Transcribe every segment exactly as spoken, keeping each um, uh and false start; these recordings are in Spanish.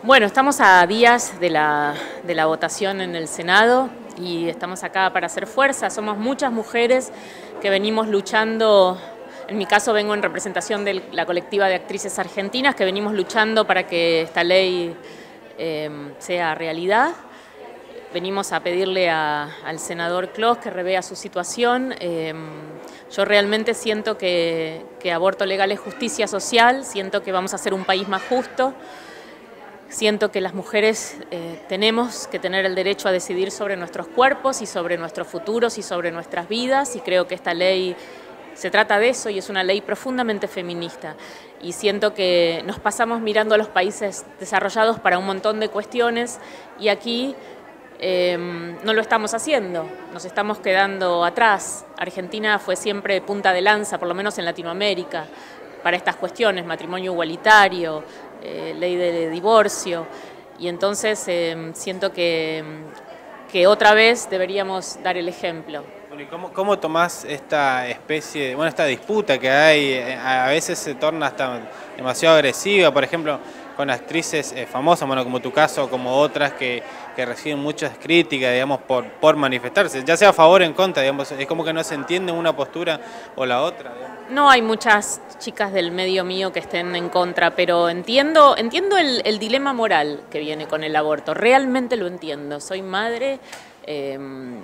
Bueno, estamos a días de la, de la votación en el Senado y estamos acá para hacer fuerza. Somos muchas mujeres que venimos luchando, en mi caso vengo en representación de la colectiva de actrices argentinas, que venimos luchando para que esta ley eh, sea realidad. Venimos a pedirle a, al senador Clos que revea su situación. Eh, yo realmente siento que, que aborto legal es justicia social, siento que vamos a hacer un país más justo. Siento que las mujeres eh, tenemos que tener el derecho a decidir sobre nuestros cuerpos y sobre nuestros futuros y sobre nuestras vidas, y creo que esta ley se trata de eso y es una ley profundamente feminista. Y siento que nos pasamos mirando a los países desarrollados para un montón de cuestiones y aquí eh, no lo estamos haciendo, nos estamos quedando atrás. Argentina fue siempre punta de lanza, por lo menos en Latinoamérica, para estas cuestiones, matrimonio igualitario, eh, ley de divorcio, y entonces eh, siento que, que otra vez deberíamos dar el ejemplo. Bueno, ¿y cómo, cómo tomás esta especie, de, bueno, esta disputa que hay, a veces se torna hasta demasiado agresiva, por ejemplo, con actrices eh, famosas, bueno, como tu caso, como otras que, que reciben muchas críticas, digamos, por, por manifestarse, ya sea a favor o en contra, digamos, es como que no se entiende una postura o la otra, digamos. No hay muchas chicas del medio mío que estén en contra, pero entiendo, entiendo el, el dilema moral que viene con el aborto, realmente lo entiendo, soy madre, eh,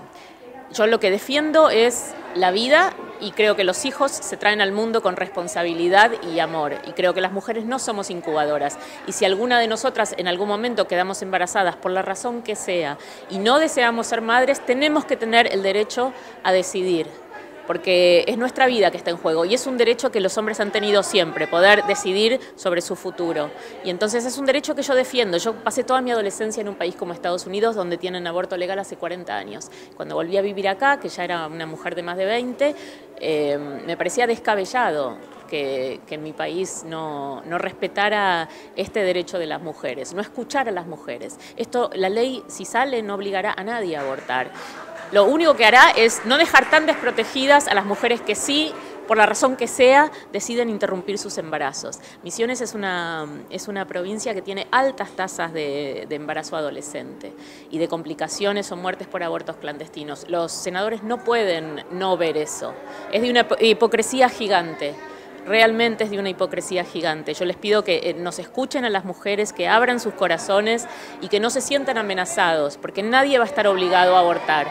yo lo que defiendo es la vida y creo que los hijos se traen al mundo con responsabilidad y amor, y creo que las mujeres no somos incubadoras, y si alguna de nosotras en algún momento quedamos embarazadas por la razón que sea y no deseamos ser madres, tenemos que tener el derecho a decidir, porque es nuestra vida que está en juego y es un derecho que los hombres han tenido siempre, poder decidir sobre su futuro. Y entonces es un derecho que yo defiendo. Yo pasé toda mi adolescencia en un país como Estados Unidos, donde tienen aborto legal hace cuarenta años. Cuando volví a vivir acá, que ya era una mujer de más de veinte, eh, me parecía descabellado que, que en mi país no, no respetara este derecho de las mujeres, no escuchara a las mujeres. Esto, la ley, si sale, no obligará a nadie a abortar. Lo único que hará es no dejar tan desprotegidas a las mujeres que sí, por la razón que sea, deciden interrumpir sus embarazos. Misiones es una, es una provincia que tiene altas tasas de, de embarazo adolescente y de complicaciones o muertes por abortos clandestinos. Los senadores no pueden no ver eso. Es de una hipocresía gigante. Realmente es de una hipocresía gigante. Yo les pido que nos escuchen a las mujeres, que abran sus corazones y que no se sientan amenazados, porque nadie va a estar obligado a abortar.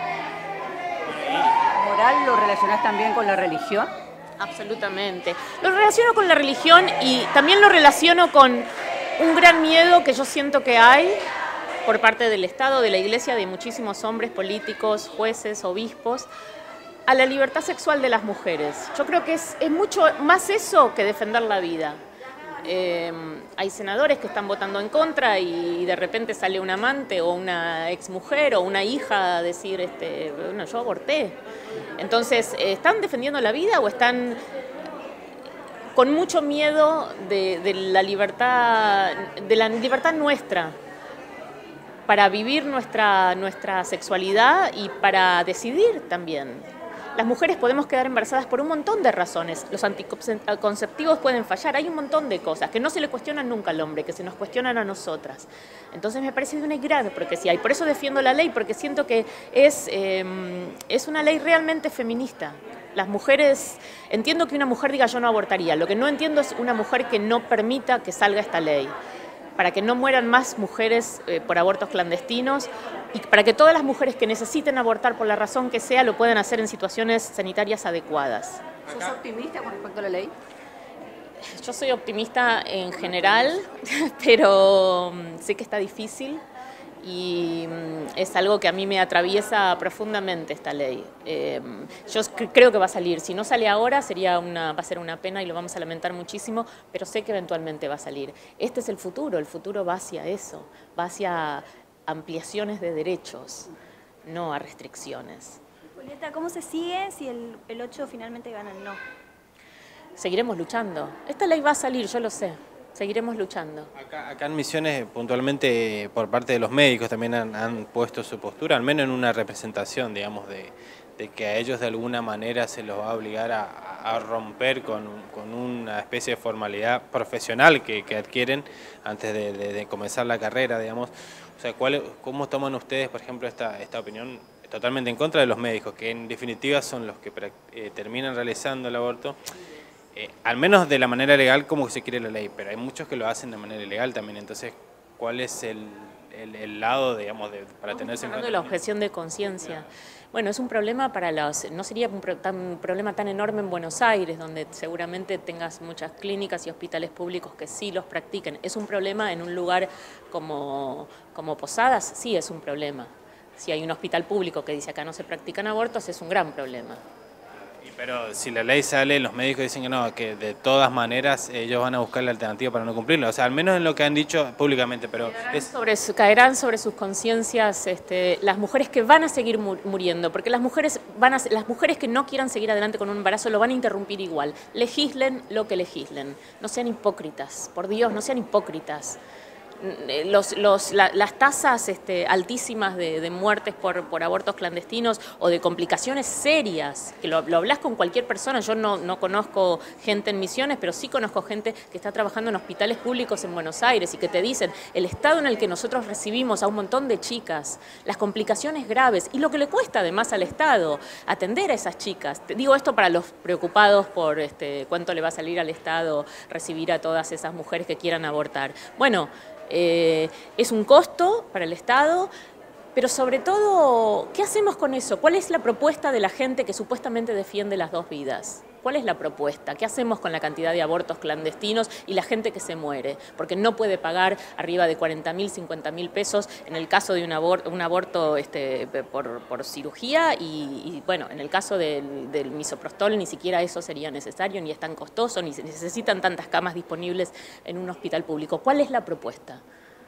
¿Moral lo relacionás también con la religión? Absolutamente. Lo relaciono con la religión y también lo relaciono con un gran miedo que yo siento que hay por parte del Estado, de la Iglesia, de muchísimos hombres políticos, jueces, obispos, a la libertad sexual de las mujeres. Yo creo que es, es mucho más eso que defender la vida. Eh, hay senadores que están votando en contra y de repente sale un amante o una exmujer o una hija a decir, este, bueno, yo aborté. Entonces, ¿están defendiendo la vida o están con mucho miedo de, de la libertad, de la libertad nuestra para vivir nuestra, nuestra sexualidad y para decidir también? Las mujeres podemos quedar embarazadas por un montón de razones. Los anticonceptivos pueden fallar. Hay un montón de cosas que no se le cuestionan nunca al hombre, que se nos cuestionan a nosotras. Entonces me parece de una gran hipocresía. Y por eso defiendo la ley, porque siento que es, eh, es una ley realmente feminista. Las mujeres, entiendo que una mujer diga yo no abortaría. Lo que no entiendo es una mujer que no permita que salga esta ley, para que no mueran más mujeres eh, por abortos clandestinos y para que todas las mujeres que necesiten abortar por la razón que sea lo puedan hacer en situaciones sanitarias adecuadas. ¿Sos optimista con respecto a la ley? Yo soy optimista en general, pero sé que está difícil y es algo que a mí me atraviesa profundamente esta ley. Eh, yo creo que va a salir, si no sale ahora sería una, va a ser una pena y lo vamos a lamentar muchísimo, pero sé que eventualmente va a salir. Este es el futuro, el futuro va hacia eso, va hacia ampliaciones de derechos, no a restricciones. Julieta, ¿cómo se sigue si el, el ocho finalmente gana el no? Seguiremos luchando. Esta ley va a salir, yo lo sé. Seguiremos luchando. Acá, acá en Misiones, puntualmente por parte de los médicos también han, han puesto su postura, al menos en una representación, digamos, de, de que a ellos de alguna manera se los va a obligar a, a romper con, con una especie de formalidad profesional que, que adquieren antes de, de, de comenzar la carrera, digamos. O sea, ¿cuál, ¿cómo toman ustedes, por ejemplo, esta, esta opinión totalmente en contra de los médicos, que en definitiva son los que eh, terminan realizando el aborto? Eh, al menos de la manera legal como se quiere la ley, pero hay muchos que lo hacen de manera ilegal también. Entonces, ¿cuál es el, el, el lado, digamos, de, para tenerse en cuenta? Hablando de la objeción de conciencia. Bueno, es un problema para los, no sería un, pro, tan, un problema tan enorme en Buenos Aires, donde seguramente tengas muchas clínicas y hospitales públicos que sí los practiquen. Es un problema en un lugar como, como Posadas, sí es un problema. Si hay un hospital público que dice acá no se practican abortos, es un gran problema. Pero si la ley sale, los médicos dicen que no, que de todas maneras ellos van a buscar la alternativa para no cumplirlo. O sea, al menos en lo que han dicho públicamente, pero... Caerán, es... sobre, su, caerán sobre sus conciencias este, las mujeres que van a seguir muriendo, porque las mujeres, van a, las mujeres que no quieran seguir adelante con un embarazo lo van a interrumpir igual. Legislen lo que legislen. No sean hipócritas, por Dios, no sean hipócritas. Los, los, la, las tasas este, altísimas de, de muertes por, por abortos clandestinos o de complicaciones serias, que lo, lo hablas con cualquier persona. Yo no, no conozco gente en Misiones, pero sí conozco gente que está trabajando en hospitales públicos en Buenos Aires y que te dicen el estado en el que nosotros recibimos a un montón de chicas, las complicaciones graves y lo que le cuesta además al Estado atender a esas chicas. Te digo esto para los preocupados por este, cuánto le va a salir al Estado recibir a todas esas mujeres que quieran abortar. Bueno, Eh, es un costo para el Estado, pero sobre todo, ¿qué hacemos con eso? ¿Cuál es la propuesta de la gente que supuestamente defiende las dos vidas? ¿Cuál es la propuesta? ¿Qué hacemos con la cantidad de abortos clandestinos y la gente que se muere? Porque no puede pagar arriba de cuarenta mil, cincuenta mil pesos en el caso de un aborto, un aborto este, por, por cirugía y, y, bueno, en el caso del, del misoprostol ni siquiera eso sería necesario, ni es tan costoso, ni se necesitan tantas camas disponibles en un hospital público. ¿Cuál es la propuesta?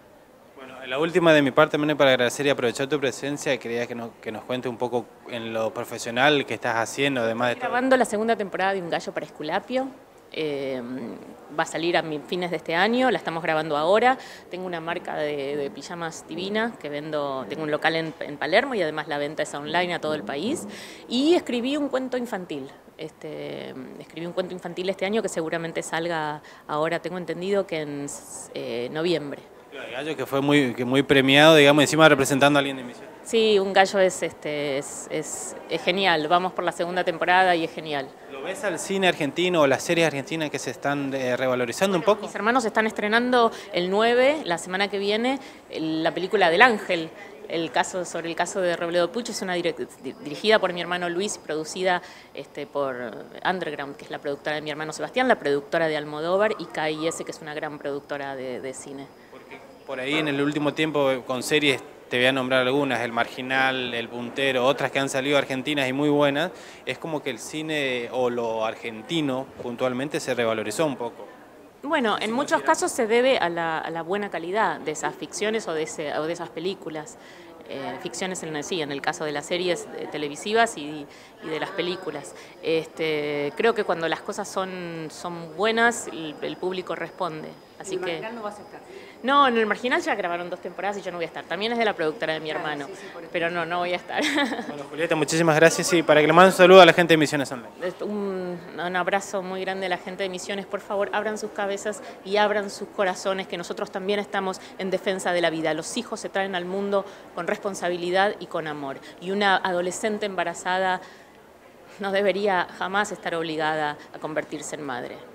La última de mi parte también para agradecer y aprovechar tu presencia, quería que nos, que nos cuente un poco en lo profesional que estás haciendo, además de Estoy grabando la segunda temporada de Un gallo para Esculapio, eh, va a salir a fines de este año, la estamos grabando ahora. Tengo una marca de, de pijamas divina que vendo, tengo un local en, en Palermo y además la venta es online a todo el país. Y escribí un cuento infantil. Este, escribí un cuento infantil este año que seguramente salga ahora, tengo entendido que en eh, noviembre. El gallo que fue muy, que muy premiado, digamos, encima representando a alguien de Misiones. Sí, Un gallo es, este, es, es, es genial, vamos por la segunda temporada y es genial. ¿Lo ves al cine argentino o las series argentinas que se están eh, revalorizando bueno, un poco? Mis hermanos están estrenando el nueve, la semana que viene, la película del Ángel. El caso, sobre el caso de Robledo Puch, es una dirigida por mi hermano Luis y producida este, por Underground, que es la productora de mi hermano Sebastián, la productora de Almodóvar, y K I S, que es una gran productora de, de cine. Porque por ahí en el último tiempo con series, te voy a nombrar algunas, El Marginal, El Puntero, otras que han salido argentinas y muy buenas, es como que el cine o lo argentino puntualmente se revalorizó un poco. Bueno, en muchos casos se debe a la, a la buena calidad de esas ficciones o de, ese, o de esas películas. Eh, ficciones en, sí, en el caso de las series televisivas y, y de las películas. Este, creo que cuando las cosas son, son buenas, el, el público responde. Así ¿En el que, Marginal no vas a estar? No, en El Marginal ya grabaron dos temporadas y yo no voy a estar. También es de la productora de mi claro, hermano, sí, sí, pero no, no voy a estar. Bueno, Julieta, muchísimas gracias y para que le mande un saludo a la gente de Misiones Online. Un, un abrazo muy grande a la gente de Misiones. Por favor, abran sus cabezas y abran sus corazones, que nosotros también estamos en defensa de la vida. Los hijos se traen al mundo con responsabilidad y con amor. Y una adolescente embarazada no debería jamás estar obligada a convertirse en madre.